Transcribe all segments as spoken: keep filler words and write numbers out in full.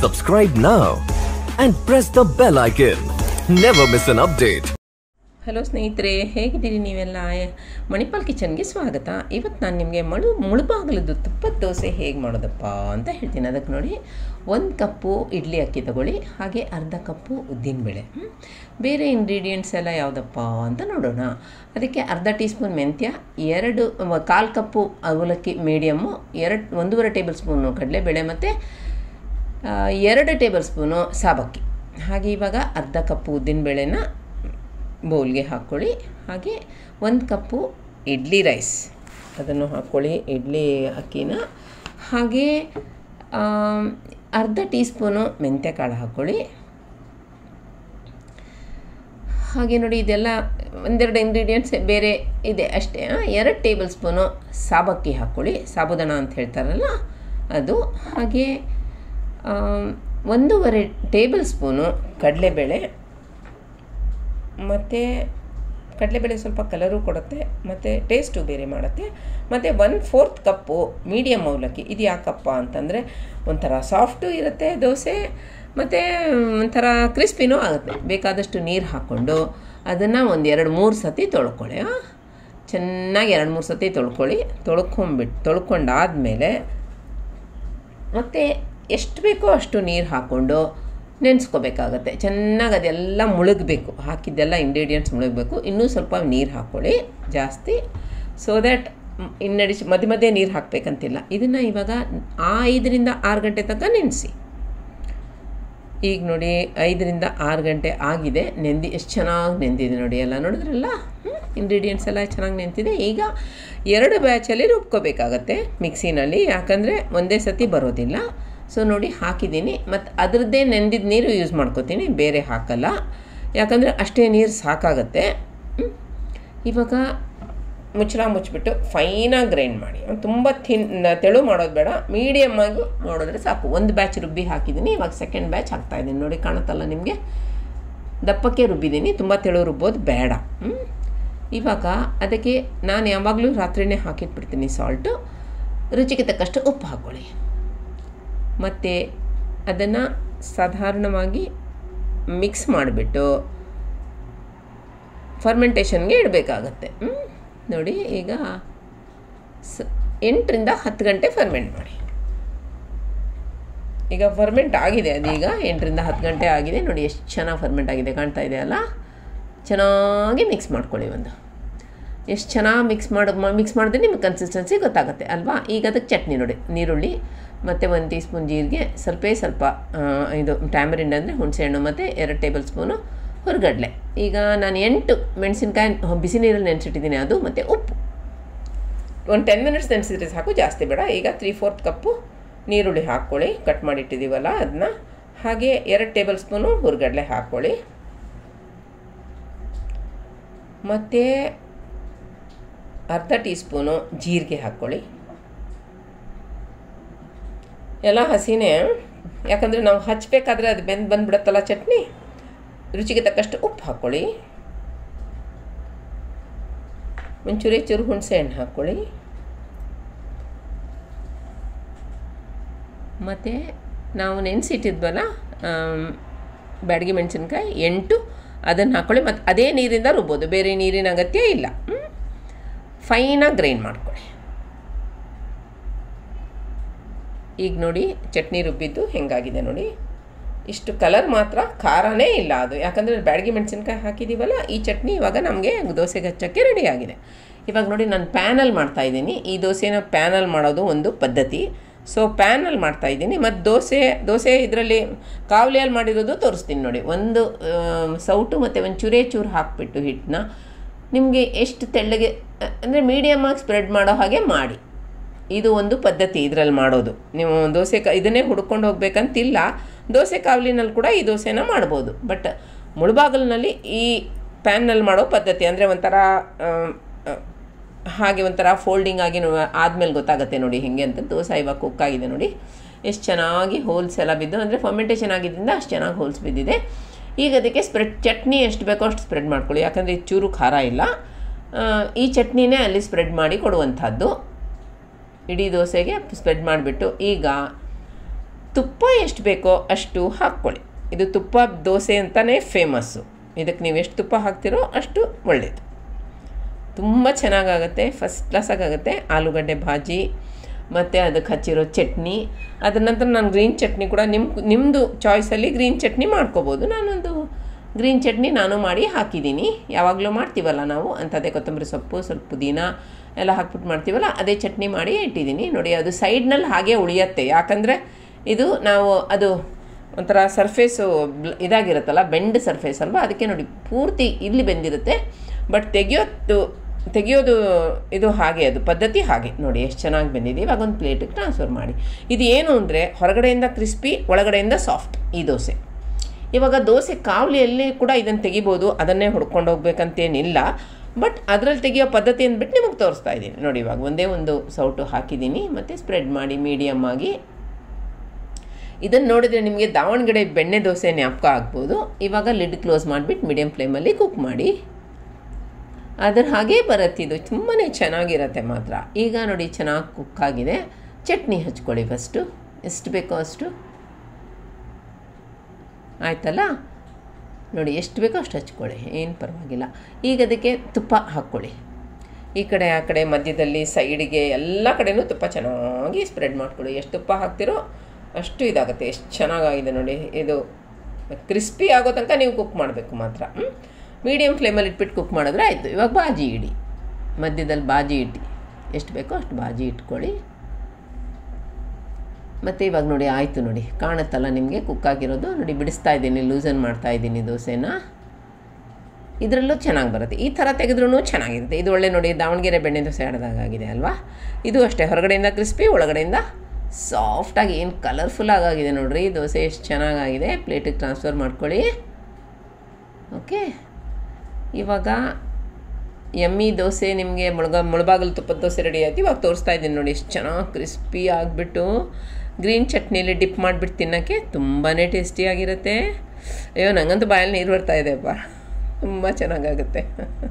Subscribe now and press the bell icon. Never miss an update. Hello ಸ್ನೇಹಿತರೆ, ಹೇಗಿದ್ದೀರಿ ನೀವೆಲ್ಲ? ಮಣಿಪಾಲ್ ಕಿಚನ್ಗೆ ಸ್ವಾಗತ. ಇವತ್ತು ನಾನು ನಿಮಗೆ ಮಳು ಮುಳುಬಾಗಿಲದ್ದು ತುಪ್ಪದ ದೋಸೆ ಹೇಗೆ ಮಾಡೋದಪ್ಪ ಅಂತ ಹೇಳ್ತೀನಿ. ಅದಕ್ಕೆ ನೋಡಿ, ಒಂದು ಕಪ್ಪು ಇಡ್ಲಿ ಅಕ್ಕಿ ತಗೊಳ್ಳಿ, ಹಾಗೆ ಅರ್ಧ ಕಪ್ಪು ಉದ್ದಿನಬೇಳೆ. ಬೇರೆ ಇಂಗ್ರೀಡಿಯೆಂಟ್ಸ್ ಎಲ್ಲ ಯಾವುದಪ್ಪ ಅಂತ ನೋಡೋಣ. ಅದಕ್ಕೆ ಅರ್ಧ ಟೀ ಸ್ಪೂನ್ ಮೆಂತ್ಯ, ಎರಡು ಕಾಲು ಕಪ್ಪು ಅವಲಕ್ಕಿ ಮೀಡಿಯಮ್ಮು, ಎರಡು ಒಂದೂವರೆ ಟೇಬಲ್ ಸ್ಪೂನು ಕಡಲೆಬೇಳೆ ಮತ್ತು ಎರಡು ಟೇಬಲ್ ಸ್ಪೂನು ಸಾಬಕ್ಕಿ. ಹಾಗೆ ಇವಾಗ ಅರ್ಧ ಕಪ್ಪು ಉದ್ದಿನಬೇಳೆನ ಬೌಲ್ಗೆ ಹಾಕ್ಕೊಳ್ಳಿ. ಹಾಗೆ ಒಂದು ಕಪ್ಪು ಇಡ್ಲಿ ರೈಸ್ ಅದನ್ನು ಹಾಕ್ಕೊಳ್ಳಿ, ಇಡ್ಲಿ ಅಕ್ಕಿನ. ಹಾಗೆ ಅರ್ಧ ಟೀ ಸ್ಪೂನು ಮೆಂತ್ಯ ಕಾಳು ಹಾಕ್ಕೊಳ್ಳಿ. ಹಾಗೆ ನೋಡಿ, ಇದೆಲ್ಲ ಒಂದೆರಡು ಇಂಗ್ರೀಡಿಯೆಂಟ್ಸ್ ಬೇರೆ ಇದೆ ಅಷ್ಟೇ. ಎರಡು ಟೇಬಲ್ ಸ್ಪೂನು ಸಾಬಕ್ಕಿ ಹಾಕ್ಕೊಳ್ಳಿ, ಸಾಬುದಾನ ಅಂತ ಹೇಳ್ತಾರಲ್ಲ ಅದು. ಹಾಗೆ ಒಂದೂವರೆ ಟೇಬಲ್ ಸ್ಪೂನು ಕಡಲೆಬೇಳೆ, ಮತ್ತು ಕಡಲೆಬೇಳೆ ಸ್ವಲ್ಪ ಕಲರು ಕೊಡುತ್ತೆ ಮತ್ತು ಟೇಸ್ಟು ಬೇರೆ ಮಾಡುತ್ತೆ. ಮತ್ತು ಒನ್ ಫೋರ್ತ್ ಕಪ್ಪು ಮೀಡಿಯಮ್ ಅವಲಕ್ಕಿ. ಇದು ಯಾಕಪ್ಪ ಅಂತಂದರೆ ಒಂಥರ ಸಾಫ್ಟು ಇರುತ್ತೆ ದೋಸೆ, ಮತ್ತು ಒಂಥರ ಕ್ರಿಸ್ಪಿನೂ ಆಗುತ್ತೆ. ಬೇಕಾದಷ್ಟು ನೀರು ಹಾಕ್ಕೊಂಡು ಅದನ್ನು ಒಂದು ಎರಡು ಮೂರು ಸತಿ ತೊಳ್ಕೊಳ್ಳಿ. ಚೆನ್ನಾಗಿ ಎರಡು ಮೂರು ಸತಿ ತೊಳ್ಕೊಳ್ಳಿ. ತೊಳ್ಕೊಂಬಿಟ್ಟು ತೊಳ್ಕೊಂಡಾದಮೇಲೆ ಮತ್ತು ಎಷ್ಟು ಬೇಕೋ ಅಷ್ಟು ನೀರು ಹಾಕ್ಕೊಂಡು ನೆನೆಸ್ಕೋಬೇಕಾಗತ್ತೆ. ಚೆನ್ನಾಗಿ ಅದೆಲ್ಲ ಮುಳುಗಬೇಕು, ಹಾಕಿದ್ದೆಲ್ಲ ಇಂಗ್ರೀಡಿಯೆಂಟ್ಸ್ ಮುಳುಗಬೇಕು. ಇನ್ನೂ ಸ್ವಲ್ಪ ನೀರು ಹಾಕ್ಕೊಳ್ಳಿ ಜಾಸ್ತಿ, ಸೊ ದ್ಯಾಟ್ ಇನ್ನಡಿಸಿ ಮಧ್ಯೆ ಮಧ್ಯೆ ನೀರು ಹಾಕಬೇಕಂತಿಲ್ಲ. ಇದನ್ನು ಇವಾಗ ಐದರಿಂದ ಆರು ಗಂಟೆ ತನಕ ನೆನೆಸಿ. ಈಗ ನೋಡಿ, ಐದರಿಂದ ಆರು ಗಂಟೆ ಆಗಿದೆ. ನೆಂದಿ ಎಷ್ಟು ಚೆನ್ನಾಗಿ ನೆಂದಿದೆ ನೋಡಿ. ಎಲ್ಲ ನೋಡಿದ್ರಲ್ಲ, ಇಂಗ್ರೀಡಿಯೆಂಟ್ಸ್ ಎಲ್ಲ ಚೆನ್ನಾಗಿ ನೆಂತಿದೆ. ಈಗ ಎರಡು ಬ್ಯಾಚಲ್ಲಿ ರುಬ್ಕೋಬೇಕಾಗತ್ತೆ ಮಿಕ್ಸಿನಲ್ಲಿ, ಯಾಕಂದರೆ ಒಂದೇ ಸತಿ ಬರೋದಿಲ್ಲ. ಸೊ ನೋಡಿ, ಹಾಕಿದ್ದೀನಿ. ಮತ್ತು ಅದರದ್ದೇ ನೆಂದಿದ್ದ ನೀರು ಯೂಸ್ ಮಾಡ್ಕೋತೀನಿ, ಬೇರೆ ಹಾಕಲ್ಲ, ಯಾಕಂದರೆ ಅಷ್ಟೇ ನೀರು ಸಾಕಾಗತ್ತೆ. ಇವಾಗ ಮುಚ್ಚಳ ಮುಚ್ಚಿಬಿಟ್ಟು ಫೈನಾಗಿ ಗ್ರೈಂಡ್ ಮಾಡಿ. ತುಂಬ ಥಿನ್ ತೆಳು ಮಾಡೋದು ಬೇಡ, ಮೀಡಿಯಮ್ಮಾಗಿ ನೋಡಿದ್ರೆ ಸಾಕು. ಒಂದು ಬ್ಯಾಚ್ ರುಬ್ಬಿ ಹಾಕಿದ್ದೀನಿ, ಇವಾಗ ಸೆಕೆಂಡ್ ಬ್ಯಾಚ್ ಹಾಕ್ತಾಯಿದ್ದೀನಿ. ನೋಡಿ, ಕಾಣುತ್ತಲ್ಲ ನಿಮಗೆ, ದಪ್ಪಕ್ಕೆ ರುಬ್ಬಿದ್ದೀನಿ, ತುಂಬ ತೆಳು ರುಬ್ಬೋದು ಬೇಡ. ಇವಾಗ ಅದಕ್ಕೆ ನಾನು ಯಾವಾಗಲೂ ರಾತ್ರಿಯೇ ಹಾಕಿಟ್ಬಿಡ್ತೀನಿ ಸಾಲ್ಟು. ರುಚಿಗೆ ತಕ್ಕಷ್ಟು ಉಪ್ಪು ಹಾಕ್ಕೊಳ್ಳಿ. ಮತ್ತು ಅದನ್ನು ಸಾಧಾರಣವಾಗಿ ಮಿಕ್ಸ್ ಮಾಡಿಬಿಟ್ಟು ಫರ್ಮೆಂಟೇಷನ್ಗೆ ಇಡಬೇಕಾಗತ್ತೆ. ನೋಡಿ, ಈಗ ಸ ಎಂಟರಿಂದ ಹತ್ತು ಗಂಟೆ ಫರ್ಮೆಂಟ್ ಮಾಡಿ. ಈಗ ಫರ್ಮೆಂಟ್ ಆಗಿದೆ, ಅದೀಗ ಎಂಟರಿಂದ ಹತ್ತು ಗಂಟೆ ಆಗಿದೆ. ನೋಡಿ ಎಷ್ಟು ಚೆನ್ನಾಗಿ ಫರ್ಮೆಂಟ್ ಆಗಿದೆ, ಕಾಣ್ತಾ ಇದೆ ಅಲ್ಲ? ಚೆನ್ನಾಗಿ ಮಿಕ್ಸ್ ಮಾಡ್ಕೊಳ್ಳಿ. ಒಂದು ಎಷ್ಟು ಚೆನ್ನಾಗಿ ಮಿಕ್ಸ್ ಮಾಡಿ ಮಿಕ್ಸ್ ಮಾಡಿದ್ರೆ ನಿಮಗೆ ಕನ್ಸಿಸ್ಟೆನ್ಸಿ ಗೊತ್ತಾಗುತ್ತೆ ಅಲ್ವಾ? ಈಗ ಅದಕ್ಕೆ ಚಟ್ನಿ ನೋಡಿ, ನೀರುಳ್ಳಿ ಮತ್ತು ಒಂದು ಟೀ ಸ್ಪೂನ್ ಜೀರಿಗೆ, ಸ್ವಲ್ಪ ಸ್ವಲ್ಪ ಇದು ಟ್ಯಾಮರಿಂಡ್ ಅಂದರೆ ಹುಣಸೆಹಣ್ಣು, ಮತ್ತು ಎರಡು ಟೇಬಲ್ ಸ್ಪೂನು ಹುರ್ಗಡ್ಲೆ. ಈಗ ನಾನು ಎಂಟು ಮೆಣಸಿನ್ಕಾಯಿ ಬಿಸಿ ನೀರಲ್ಲಿ ನೆನೆಸಿಟ್ಟಿದ್ದೀನಿ, ಅದು ಮತ್ತು ಉಪ್ಪು. ಒಂದು ಟೆನ್ ಮಿನಿಟ್ಸ್ ನೆನೆಸಿದ್ರೆ ಸಾಕು, ಜಾಸ್ತಿ ಬೇಡ. ಈಗ ತ್ರೀ ಫೋರ್ತ್ ಕಪ್ಪು ನೀರುಳ್ಳಿ ಹಾಕ್ಕೊಳ್ಳಿ, ಕಟ್ ಮಾಡಿಟ್ಟಿದ್ದೀವಲ್ಲ ಅದನ್ನ. ಹಾಗೆ ಎರಡು ಟೇಬಲ್ ಸ್ಪೂನು ಹುರ್ಗಡ್ಲೆ ಹಾಕ್ಕೊಳ್ಳಿ. ಮತ್ತು ಅರ್ಧ ಟೀ ಸ್ಪೂನು ಜೀರಿಗೆ ಹಾಕ್ಕೊಳ್ಳಿ. ಎಲ್ಲ ಹಸಿನೇ, ಯಾಕಂದರೆ ನಾವು ಹಚ್ಚಬೇಕಾದ್ರೆ ಅದು ಬೆಂದು ಬಂದುಬಿಡುತ್ತಲ್ಲ ಚಟ್ನಿ. ರುಚಿಗೆ ತಕ್ಕಷ್ಟು ಉಪ್ಪು ಹಾಕ್ಕೊಳ್ಳಿ. ಒಂಚೂರೇ ಚೂರು ಹುಣಸೆ ಹಣ್ಣು ಹಾಕ್ಕೊಳ್ಳಿ. ಮತ್ತು ನಾವು ನೆನೆಸಿಟ್ಟಿದ್ವಲ್ಲ ಬ್ಯಾಡಗಿ ಮೆಣಸಿನ್ಕಾಯಿ ಎಂಟು, ಅದನ್ನು ಹಾಕ್ಕೊಳ್ಳಿ. ಮತ್ತು ಅದೇ ನೀರಿಂದ ರುಬ್ಬೋದು, ಬೇರೆ ನೀರಿನ ಅಗತ್ಯ ಇಲ್ಲ. ಫೈನಾಗಿ ಗ್ರೈಂಡ್ ಮಾಡ್ಕೊಳ್ಳಿ. ಈಗ ನೋಡಿ, ಚಟ್ನಿ ರುಬ್ಬಿದ್ದು ಹೆಂಗಾಗಿದೆ ನೋಡಿ. ಇಷ್ಟು ಕಲರ್ ಮಾತ್ರ, ಖಾರನೇ ಇಲ್ಲ ಅದು, ಯಾಕಂದರೆ ಬ್ಯಾಡಗಿ ಮೆಣಸಿನ್ಕಾಯಿ ಹಾಕಿದ್ದೀವಲ್ಲ. ಈ ಚಟ್ನಿ ಇವಾಗ ನಮಗೆ ದೋಸೆಗೆ ಹಚ್ಚೋಕ್ಕೆ ರೆಡಿಯಾಗಿದೆ. ಇವಾಗ ನೋಡಿ, ನಾನು ಪ್ಯಾನಲ್ಲಿ ಮಾಡ್ತಾಯಿದ್ದೀನಿ. ಈ ದೋಸೆನ ಪ್ಯಾನಲ್ಲಿ ಮಾಡೋದು ಒಂದು ಪದ್ಧತಿ. ಸೊ ಪ್ಯಾನಲ್ಲಿ ಮಾಡ್ತಾಯಿದ್ದೀನಿ. ಮತ್ತು ದೋಸೆ ದೋಸೆ ಇದರಲ್ಲಿ ಕಾವಲಿಯಲ್ಲಿ ಮಾಡಿರೋದು ತೋರಿಸ್ತೀನಿ ನೋಡಿ. ಒಂದು ಸೌಟು ಮತ್ತು ಒಂದು ಚೂರೇ ಚೂರು ಹಾಕಿಬಿಟ್ಟು ಹಿಟ್ಟನ್ನ ನಿಮಗೆ ಎಷ್ಟು ತೆಳ್ಳಗೆ ಅಂದರೆ ಮೀಡಿಯಮ್ಮಾಗಿ ಸ್ಪ್ರೆಡ್ ಮಾಡೋ ಹಾಗೆ ಮಾಡಿ. ಇದು ಒಂದು ಪದ್ಧತಿ ಇದರಲ್ಲಿ ಮಾಡೋದು. ನೀವು ದೋಸೆ ಕ ಇದನ್ನೇ ಹುಡ್ಕೊಂಡು ಹೋಗ್ಬೇಕಂತಿಲ್ಲ. ದೋಸೆ ಕಾವಲಿನಲ್ಲಿ ಕೂಡ ಈ ದೋಸೆನ ಮಾಡ್ಬೋದು. ಬಟ್ ಮುಳುಬಾಗಿಲಿನಲ್ಲಿ ಈ ಪ್ಯಾನ್ನಲ್ಲಿ ಮಾಡೋ ಪದ್ಧತಿ ಅಂದರೆ ಒಂಥರ ಹಾಗೆ ಒಂಥರ ಫೋಲ್ಡಿಂಗ್ ಆಗಿ ಆದಮೇಲೆ ಗೊತ್ತಾಗುತ್ತೆ ನೋಡಿ ಹೇಗೆ ಅಂತ. ದೋಸೆ ಇವಾಗ ಕುಕ್ಕಾಗಿದೆ ನೋಡಿ, ಎಷ್ಟು ಚೆನ್ನಾಗಿ ಹೋಲ್ಸ್ ಎಲ್ಲ ಬಿದ್ದು, ಅಂದರೆ ಫರ್ಮೆಂಟೇಷನ್ ಆಗಿದ್ದರಿಂದ ಅಷ್ಟು ಚೆನ್ನಾಗಿ ಹೋಲ್ಸ್ ಬಿದ್ದಿದೆ. ಈಗ ಅದಕ್ಕೆ ಸ್ಪ್ರೆಡ್ ಚಟ್ನಿ ಎಷ್ಟು ಬೇಕೋ ಅಷ್ಟು ಸ್ಪ್ರೆಡ್ ಮಾಡ್ಕೊಳ್ಳಿ, ಯಾಕಂದರೆ ಇದು ಚೂರು ಖಾರ ಇಲ್ಲ. ಈ ಚಟ್ನಿನೇ ಅಲ್ಲಿ ಸ್ಪ್ರೆಡ್ ಮಾಡಿ ಕೊಡುವಂಥದ್ದು. ಇಡೀ ದೋಸೆಗೆ ಸ್ಪ್ರೆಡ್ ಮಾಡಿಬಿಟ್ಟು ಈಗ ತುಪ್ಪ ಎಷ್ಟು ಬೇಕೋ ಅಷ್ಟು ಹಾಕ್ಕೊಳ್ಳಿ. ಇದು ತುಪ್ಪ ದೋಸೆ ಅಂತಲೇ ಫೇಮಸ್ಸು. ಇದಕ್ಕೆ ನೀವು ಎಷ್ಟು ತುಪ್ಪ ಹಾಕ್ತಿರೋ ಅಷ್ಟು ಒಳ್ಳೆಯದು. ತುಂಬ ಚೆನ್ನಾಗಾಗುತ್ತೆ, ಫಸ್ಟ್ ಕ್ಲಾಸಾಗುತ್ತೆ. ಆಲೂಗಡ್ಡೆ ಭಾಜಿ ಮತ್ತು ಅದಕ್ಕೆ ಹಚ್ಚಿರೋ ಚಟ್ನಿ. ಅದ್ರ ನಂತರ ನಾನು ಗ್ರೀನ್ ಚಟ್ನಿ ಕೂಡ ನಿಮ್ಮ ನಿಮ್ಮದು ಚಾಯ್ಸಲ್ಲಿ ಗ್ರೀನ್ ಚಟ್ನಿ ಮಾಡ್ಕೋಬೋದು. ನಾನೊಂದು ಗ್ರೀನ್ ಚಟ್ನಿ ನಾನು ಮಾಡಿ ಹಾಕಿದ್ದೀನಿ. ಯಾವಾಗಲೂ ಮಾಡ್ತೀವಲ್ಲ ನಾವು ಅಂಥದ್ದೇ ಕೊತ್ತಂಬರಿ ಸೊಪ್ಪು, ಸ್ವಲ್ಪ ಪುದೀನ ಎಲ್ಲ ಹಾಕ್ಬಿಟ್ಟು ಮಾಡ್ತೀವಲ್ಲ, ಅದೇ ಚಟ್ನಿ ಮಾಡಿ ಇಟ್ಟಿದ್ದೀನಿ ನೋಡಿ. ಅದು ಸೈಡ್ನಲ್ಲಿ ಹಾಗೆ ಉಳಿಯುತ್ತೆ, ಯಾಕಂದರೆ ಇದು ನಾವು ಅದು ಒಂಥರ ಸರ್ಫೇಸು ಇದಾಗಿರುತ್ತಲ್ಲ, ಬೆಂಡ್ ಸರ್ಫೇಸ್ ಅಲ್ವಾ, ಅದಕ್ಕೆ ನೋಡಿ ಪೂರ್ತಿ ಇಲ್ಲಿ ಬೆಂದಿರುತ್ತೆ. ಬಟ್ ತೆಗಿಯೋದು ತೆಗಿಯೋದು ಇದು ಹಾಗೆ, ಅದು ಪದ್ಧತಿ ಹಾಗೆ ನೋಡಿ ಎಷ್ಟು ಚೆನ್ನಾಗಿ ಬೆಂದಿದೆ. ಇವಾಗ ಒಂದು ಪ್ಲೇಟಿಗೆ ಟ್ರಾನ್ಸ್ಫರ್ ಮಾಡಿ. ಇದು ಏನು ಅಂದರೆ ಹೊರಗಡೆಯಿಂದ ಕ್ರಿಸ್ಪಿ, ಒಳಗಡೆಯಿಂದ ಸಾಫ್ಟ್ ಈ ದೋಸೆ. ಇವಾಗ ದೋಸೆ ಕಾವಲಿಯಲ್ಲಿ ಕೂಡ ಇದನ್ನು ತೆಗಿಬೋದು, ಅದನ್ನೇ ಹೊಡ್ಕೊಂಡು ಹೋಗ್ಬೇಕಂತೇನಿಲ್ಲ. ಬಟ್ ಅದರಲ್ಲಿ ತೆಗಿಯೋ ಪದ್ಧತಿ ಅಂದ್ಬಿಟ್ಟು ನಿಮಗೆ ತೋರಿಸ್ತಾ ಇದ್ದೀನಿ ನೋಡಿ. ಇವಾಗ ಒಂದೇ ಒಂದು ಸೌಟು ಹಾಕಿದ್ದೀನಿ ಮತ್ತು ಸ್ಪ್ರೆಡ್ ಮಾಡಿ ಮೀಡಿಯಮ್ ಆಗಿ. ಇದನ್ನು ನೋಡಿದರೆ ನಿಮಗೆ ದಾವಣಗೆರೆ ಬೆಣ್ಣೆ ದೋಸೆ ಜ್ಞಾಪಕ ಆಗ್ಬೋದು. ಇವಾಗ ಲಿಡ್ ಕ್ಲೋಸ್ ಮಾಡಿಬಿಟ್ಟು ಮೀಡಿಯಮ್ ಫ್ಲೇಮಲ್ಲಿ ಕುಕ್ ಮಾಡಿ. ಅದ್ರ ಹಾಗೇ ಬರುತ್ತೆ, ಇದು ತುಂಬಾ ಚೆನ್ನಾಗಿರುತ್ತೆ ಮಾತ್ರ. ಈಗ ನೋಡಿ ಚೆನ್ನಾಗಿ ಕುಕ್ ಆಗಿದೆ. ಚಟ್ನಿ ಹಚ್ಕೊಳ್ಳಿ ಫಸ್ಟು, ಎಷ್ಟು ಬೇಕೋ ಅಷ್ಟು. ಆಯ್ತಲ್ಲ ನೋಡಿ, ಎಷ್ಟು ಬೇಕೋ ಅಷ್ಟು ಹಚ್ಕೊಳ್ಳಿ, ಏನು ಪರವಾಗಿಲ್ಲ. ಈಗ ಅದಕ್ಕೆ ತುಪ್ಪ ಹಾಕ್ಕೊಳ್ಳಿ. ಈ ಕಡೆ ಆ ಕಡೆ ಮಧ್ಯದಲ್ಲಿ ಸೈಡಿಗೆ ಎಲ್ಲ ಕಡೆಯೂ ತುಪ್ಪ ಚೆನ್ನಾಗಿ ಸ್ಪ್ರೆಡ್ ಮಾಡ್ಕೊಳ್ಳಿ. ಎಷ್ಟು ತುಪ್ಪ ಹಾಕ್ತಿರೋ ಅಷ್ಟು ಇದಾಗುತ್ತೆ. ಎಷ್ಟು ಚೆನ್ನಾಗಾಗಿದೆ ನೋಡಿ. ಇದು ಕ್ರಿಸ್ಪಿ ಆಗೋ ತನಕ ನೀವು ಕುಕ್ ಮಾಡಬೇಕು ಮಾತ್ರ. ಮೀಡಿಯಮ್ ಫ್ಲೇಮಲ್ಲಿ ಇಟ್ಬಿಟ್ಟು ಕುಕ್ ಮಾಡಿದ್ರೆ ಆಯಿತು. ಇವಾಗ ಬಾಜಿ ಇಡಿ, ಮಧ್ಯದಲ್ಲಿ ಬಾಜಿ ಇಟ್ಟು ಎಷ್ಟು ಬೇಕೋ ಅಷ್ಟು ಬಾಜಿ ಇಟ್ಕೊಳ್ಳಿ. ಮತ್ತು ಇವಾಗ ನೋಡಿ ಆಯಿತು ನೋಡಿ, ಕಾಣುತ್ತಲ್ಲ ನಿಮಗೆ ಕುಕ್ಕಾಗಿರೋದು ನೋಡಿ. ಬಿಡಿಸ್ತಾ ಇದ್ದೀನಿ, ಲೂಸನ್ ಮಾಡ್ತಾಯಿದ್ದೀನಿ ದೋಸೆನ. ಇದರಲ್ಲೂ ಚೆನ್ನಾಗಿ ಬರುತ್ತೆ. ಈ ಥರ ತೆಗೆದ್ರೂ ಚೆನ್ನಾಗಿರುತ್ತೆ. ಇದು ಒಳ್ಳೆ ನೋಡಿ, ದಾವಣಗೆರೆ ಬೆಣ್ಣೆ ದೋಸೆ ಆಡ್ದಾಗಿದೆ ಅಲ್ವಾ. ಇದು ಅಷ್ಟೇ, ಹೊರಗಡೆಯಿಂದ ಕ್ರಿಸ್ಪಿ, ಒಳಗಡೆಯಿಂದ ಸಾಫ್ಟಾಗಿ ಏನು ಕಲರ್ಫುಲ್ ಆಗಾಗಿದೆ ನೋಡಿರಿ. ದೋಸೆ ಎಷ್ಟು ಚೆನ್ನಾಗಾಗಿದೆ. ಪ್ಲೇಟಿಗೆ ಟ್ರಾನ್ಸ್ಫರ್ ಮಾಡ್ಕೊಳ್ಳಿ. ಓಕೆ, ಇವಾಗ ಯಮ್ಮಿ ದೋಸೆ ನಿಮಗೆ ಮುಳುಗ ಮುಳುಬಾಗಲು ತುಪ್ಪದ ದೋಸೆ ರೆಡಿ ಆಯ್ತು. ಇವಾಗ ತೋರಿಸ್ತಾ ಇದ್ದೀನಿ ನೋಡಿ, ಎಷ್ಟು ಚೆನ್ನಾಗಿ ಕ್ರಿಸ್ಪಿ ಆಗಿಬಿಟ್ಟು ಗ್ರೀನ್ ಚಟ್ನಿಯಲ್ಲಿ ಡಿಪ್ ಮಾಡಿಬಿಟ್ಟು ತಿನ್ನೋಕ್ಕೆ ತುಂಬಾ ಟೇಸ್ಟಿಯಾಗಿರುತ್ತೆ. ಅಯ್ಯೋ ನನಗಂತೂ ಬಾಯಲ್ಲಿ ನೀರು ಬರ್ತಾ ಇದೆಯಪ್ಪ, ತುಂಬ ಚೆನ್ನಾಗಾಗುತ್ತೆ.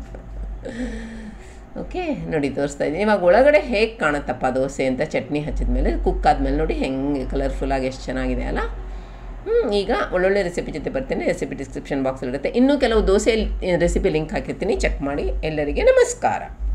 ಓಕೆ ನೋಡಿ, ತೋರಿಸ್ತಾ ಇದ್ದೀನಿ. ಇವಾಗ ಒಳಗಡೆ ಹೇಗೆ ಕಾಣುತ್ತಪ್ಪ ದೋಸೆ ಅಂತ ಚಟ್ನಿ ಹಚ್ಚಿದ ಮೇಲೆ, ಕುಕ್ ಆದಮೇಲೆ ನೋಡಿ ಹೆಂಗೆ ಕಲರ್ಫುಲ್ಲಾಗಿ ಎಷ್ಟು ಚೆನ್ನಾಗಿದೆ ಅಲ್ಲ. ಹ್ಞೂ ಈಗ ಒಳ್ಳೊಳ್ಳೆ ರೆಸಿಪಿ ಜೊತೆ ಬರ್ತೀನಿ. ರೆಸಿಪಿ ಡಿಸ್ಕ್ರಿಪ್ಷನ್ ಬಾಕ್ಸಲ್ಲಿರುತ್ತೆ. ಇನ್ನೂ ಕೆಲವು ದೋಸೆ ರೆಸಿಪಿ ಲಿಂಕ್ ಹಾಕಿರ್ತೀನಿ, ಚೆಕ್ ಮಾಡಿ. ಎಲ್ಲರಿಗೆ ನಮಸ್ಕಾರ.